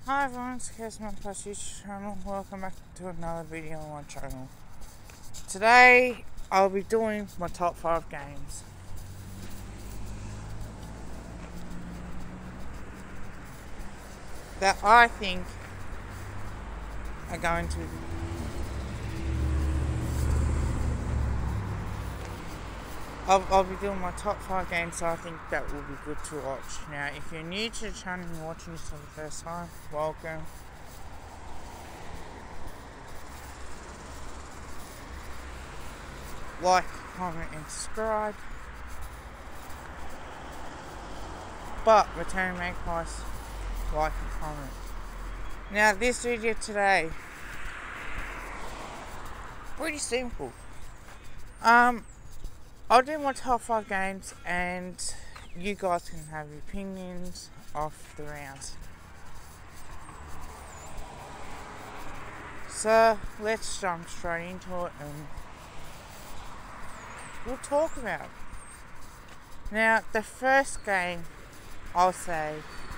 Hi everyone, it's Kesman Plus YouTube channel. Welcome back to another video on my channel. Today I'll be doing my top 5 games. That I think are going to I'll be doing my top 5 games, so I think that will be good to watch. Now, if you're new to the channel and watching this for the first time, welcome. Like, comment and subscribe. But return magpies, like and comment. Now, this video today, pretty simple. I'll do my top 5 games and you guys can have opinions of the rounds. So let's jump straight into it and we'll talk about it. Now, the first game, I'll say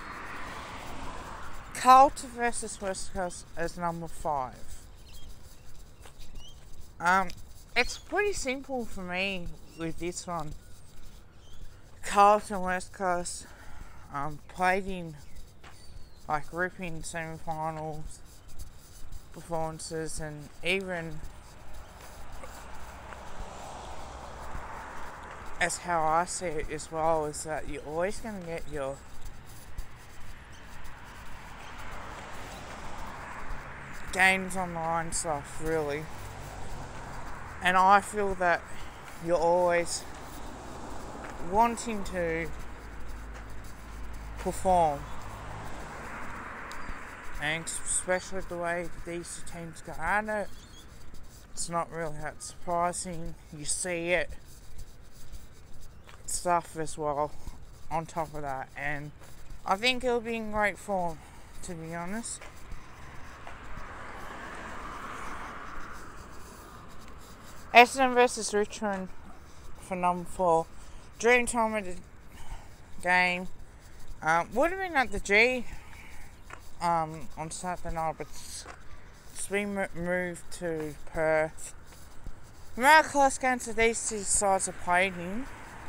Carlton versus West Coast as number 5. It's pretty simple for me with this one. Carlton West Coast played in like ripping semi-finals performances, and even as how I see it as well is that you're always going to get your games on the line stuff, really. And I feel that you're always wanting to perform. And especially the way these teams go at it, it's not really that surprising. You see it stuff as well on top of that. And I think it'll be in great form, to be honest. Essendon versus Richmond for number 4. Dream time of the game. Would have been at the G on Saturday night, but it's been moved to Perth. The amount of close games that these two sides have played in,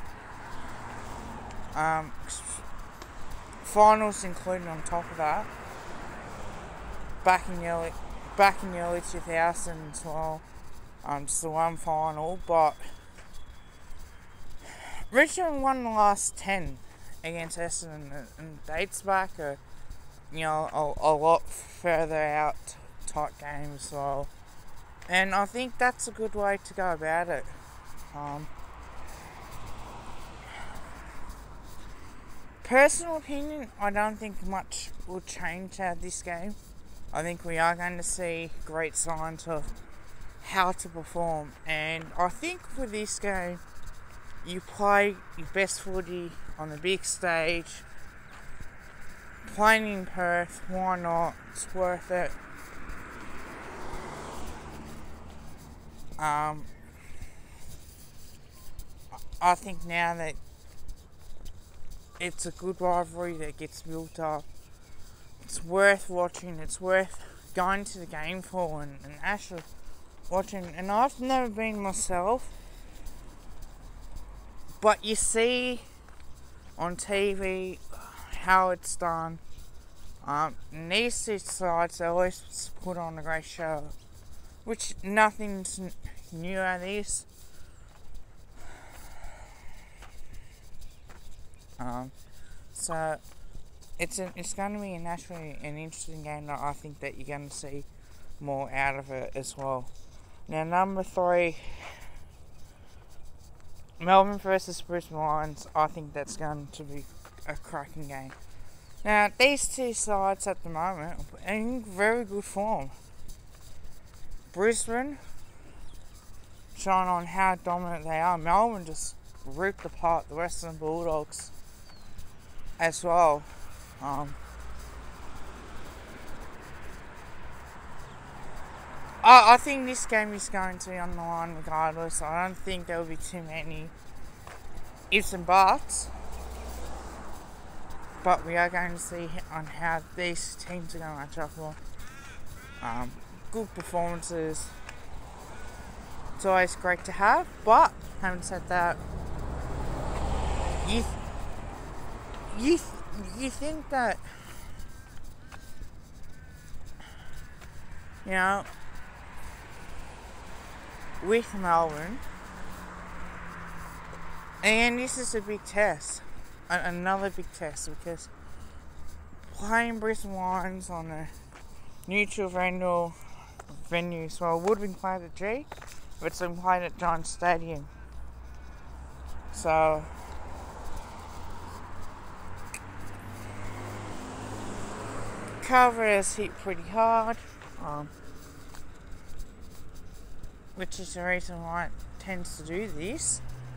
finals included on top of that, back in the early 2000s as well. Just the one final, but Richmond won the last 10 against Essendon, and dates back a lot further out type game as well. And I think that's a good way to go about it. Personal opinion, I don't think much will change out of this game. I think we are going to see great signs of how to perform, and I think with this game you play your best footy on the big stage. Playing in Perth, why not? It's worth it. I think now that it's a good rivalry that gets built up, it's worth watching, it's worth going to the game for and actually watching. And I've never been myself, but you see on TV how it's done. And these two sides, they always put on a great show, which nothing's new out of this. So it's going to be naturally an interesting game that I think that you're going to see more out of it as well. Now, number 3, Melbourne versus Brisbane Lions. I think that's going to be a cracking game. Now, these two sides at the moment are in very good form. Brisbane showing on how dominant they are. Melbourne just ripped apart the Western Bulldogs as well. I think this game is going to be on the line regardless. I don't think there will be too many ifs and buts. but we are going to see on how these teams are going to match up well. Good performances. It's always great to have, but having said that, you think that, you know, with Melbourne, and this is a big test, another big test, because playing Brisbane Lions on a neutral venue, so it would have been played at G, but it's been played at Giants Stadium. So cover has hit pretty hard, which is the reason why it tends to do this.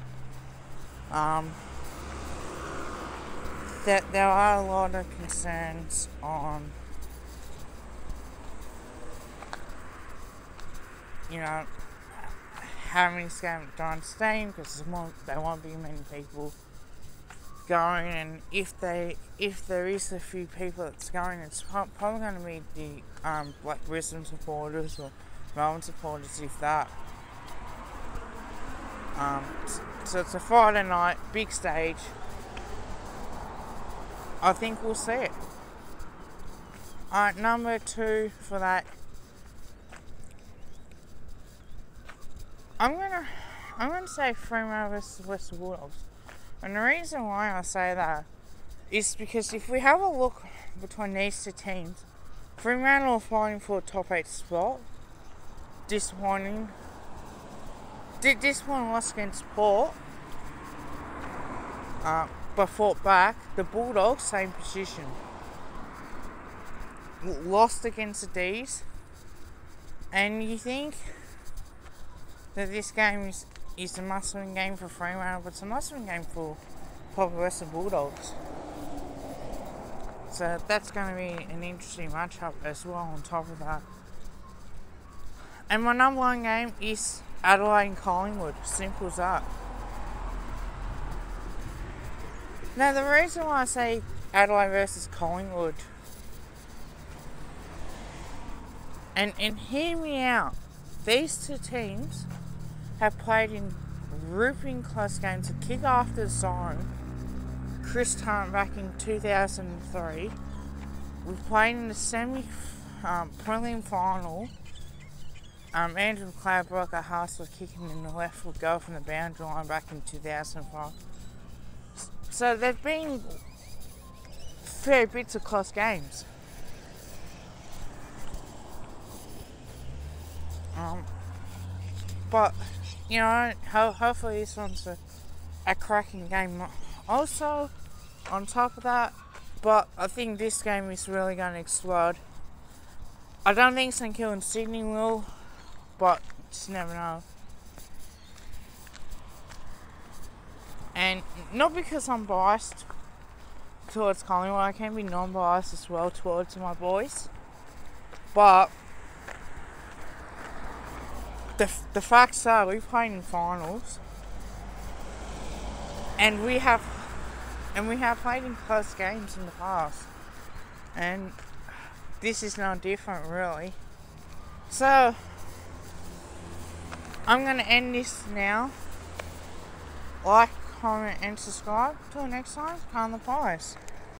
That there are a lot of concerns on, you know, having this game at Giants Stadium, because there won't be many people going, and if there is a few people that's going, it's probably going to be the like Brisbane supporters or Melbourne supporters, if that. So it's a Friday night, big stage. I think we'll see it. Alright, number 2 for that. I'm gonna say Fremantle versus Western Bulldogs. And the reason why I say that is because if we have a look between these two teams, Fremantle are fighting for a top 8 spot. Disappointing loss against Port. But fought back. The Bulldogs, same position. Lost against the D's. And you think that this game is a must-win game for Fremantle, but it's a must-win game for probably Western Bulldogs. So that's going to be an interesting matchup as well on top of that. And my number 1 game is Adelaide and Collingwood. Simple as that. Now, the reason why I say Adelaide versus Collingwood, and hear me out, these two teams have played in ripping close games. To kick after the siren, Chris Tarrant back in 2003. We played in the prelim final. Andrew McLeod broke a hustle kicking in the left foot goal from the boundary line back in 2005. So there've been fair bits of close games. But, you know, hopefully this one's a cracking game. Also, on top of that, but I think this game is really going to explode. I don't think St Kilda and Sydney will, but just never know. And not because I'm biased towards Collingwood, I can be non-biased as well towards my boys. But the facts are, we've played in finals, and we have played in close games in the past, and this is no different, really. So I'm going to end this now. Like, comment and subscribe. Till next time, Carl the Pies.